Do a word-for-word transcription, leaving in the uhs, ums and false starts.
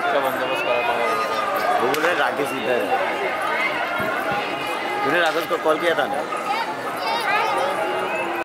का बंदोबस्त करा था। वो बोल रहे राकेश इधर है। तूने राकेश को कॉल किया था ना?